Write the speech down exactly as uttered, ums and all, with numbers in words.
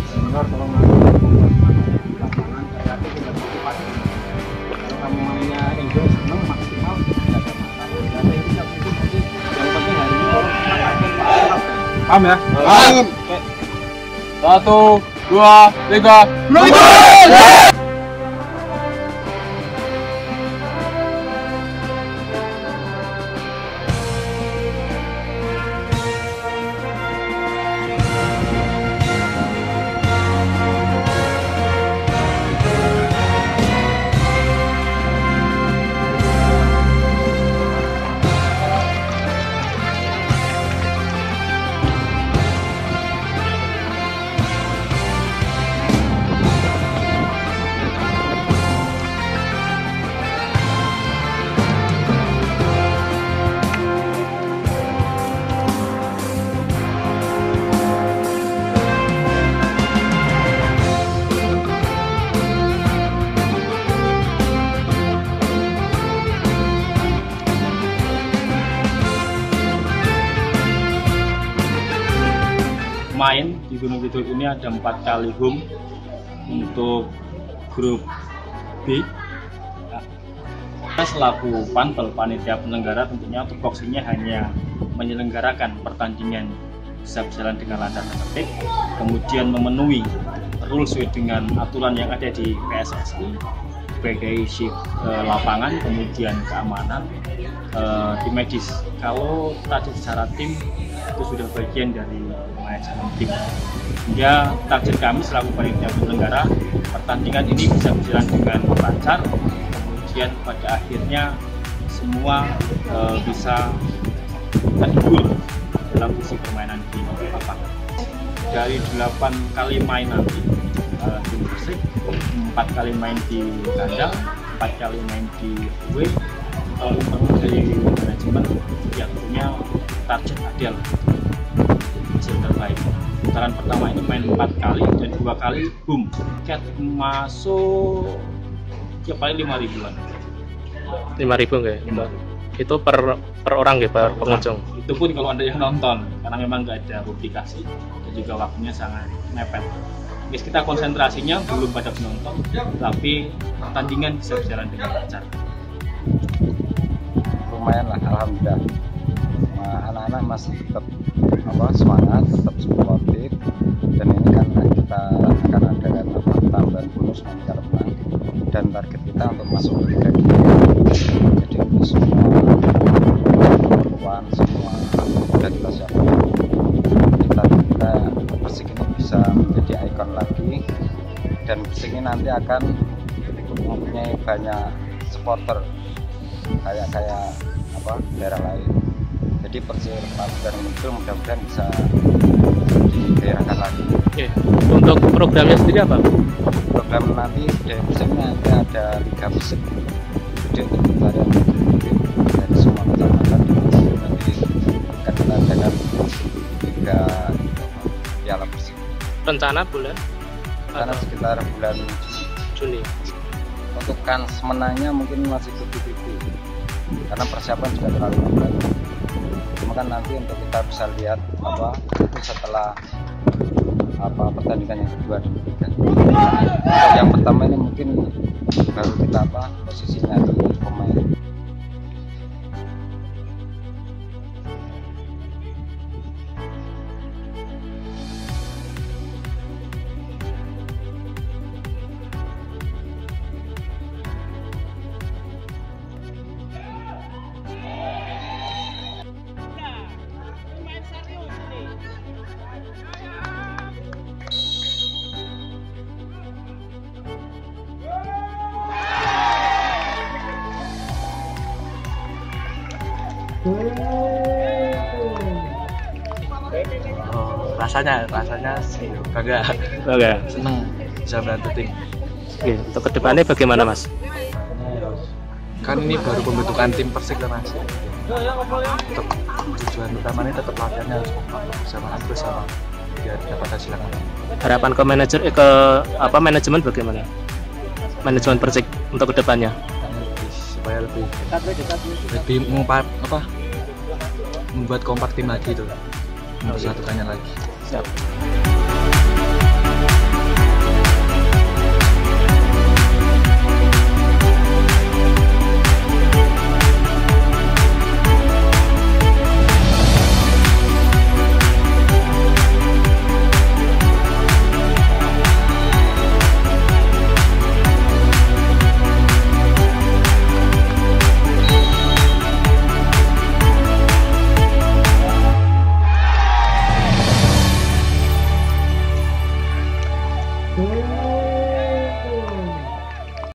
senior tolong nanti lapangan berarti kita motivasi. Kalau kamu mainnya enjoy seneng maksimal tidak ada masalah. Karena ini nggak mungkin nanti yang penting hari ini orang maksimal. Paham ya? Paham. Satu, dua, tiga, main di Gunung Kidul ini ada empat kali home untuk grup B. Kita selaku panpel panitia penyelenggara tentunya tupoksinya hanya menyelenggarakan pertandingan bisa berjalan dengan lancar dan tertib, kemudian memenuhi rules sesuai dengan aturan yang ada di P S S I sebagai shift eh, lapangan, kemudian keamanan, eh, tim medis. Kalau tadi secara tim itu sudah bagian dari manajemen tim. Hingga target kami selaku panitia penyelenggara pertandingan ini bisa berjalan dengan lancar, kemudian pada akhirnya semua e, bisa terhibur dalam sisi permainan di lapangan. Dari delapan kali main nanti e, tim Persik, empat kali main di kandang, empat kali main di away. Kalau dari manajemen yang punya target ideal hasil terbaik. Putaran pertama ini main empat kali dan dua kali boom, tiket masuk ya paling lima ribuan. Lima ribu nggak? Ya? Itu per per orang ya, per pengunjung. Itu pun kalau ada yang nonton, karena memang nggak ada publikasi dan juga waktunya sangat mepet. Guys, kita konsentrasinya belum pada penonton, tapi pertandingan bisa berjalan dengan lancar. Lumayan lah, alhamdulillah. Anak-anak masih tetap apa semangat, tetap sportif, dan ini kan kita akan adakan apa, tambahan bonus nanti kalau menang, dan target kita untuk masuk ke Liga dua. Jadi untuk semua perempuan, semua sudah kita siapkan. Kita kita Persik ini bisa menjadi ikon lagi, dan Persik ini nanti akan mempunyai banyak supporter kayak kayak apa daerah lain. Jadi Persik dan muncul mudah-mudahan bisa digairahkan lagi. Oke. Untuk programnya sendiri apa? Program nanti dari Persik nanti ada Liga Persik. Jadi untuk pencarian dari semua kecamatan nanti akan kita adakan Liga Piala Persik. Rencana bulan? Karena sekitar bulan Juni. Untuk kans menangnya mungkin masih tujuh-tujuh karena persiapan juga terlalu lambat. Cuma kan nanti untuk kita bisa lihat apa itu setelah apa pertandingan yang kedua dan ketiga. Untuk yang pertama ini mungkin baru kita apa posisinya di pemain. Oh, rasanya rasanya sih bangga, Oke. seneng bisa bantu tim. Oke. Untuk kedepannya bagaimana, Mas? Kan ini baru pembentukan tim Persik lah, Mas. Untuk tujuan utamanya tetap latihannya harus kompak bersamaan terus sama biar dapat hasil yang baik. Harapan ke manajer eh, ke apa manajemen bagaimana? Manajemen Persik untuk kedepannya? Lebih, supaya lebih lebih mengumpat apa membuat kompak tim lagi tuh, mempersatukannya lagi. Siap. Thank you.